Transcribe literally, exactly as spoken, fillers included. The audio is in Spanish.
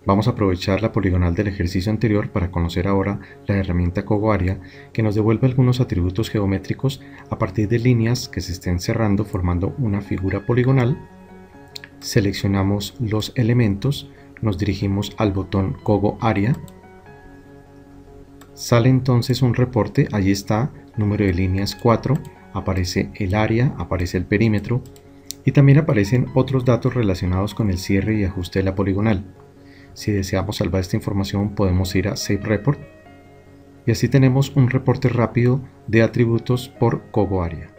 Vamos a aprovechar la poligonal del ejercicio anterior para conocer ahora la herramienta CogoArea, que nos devuelve algunos atributos geométricos a partir de líneas que se estén cerrando formando una figura poligonal. Seleccionamos los elementos, nos dirigimos al botón CogoArea. Sale entonces un reporte, allí está, número de líneas cuatro, aparece el área, aparece el perímetro y también aparecen otros datos relacionados con el cierre y ajuste de la poligonal. Si deseamos salvar esta información podemos ir a Save Report y así tenemos un reporte rápido de atributos por CogoArea.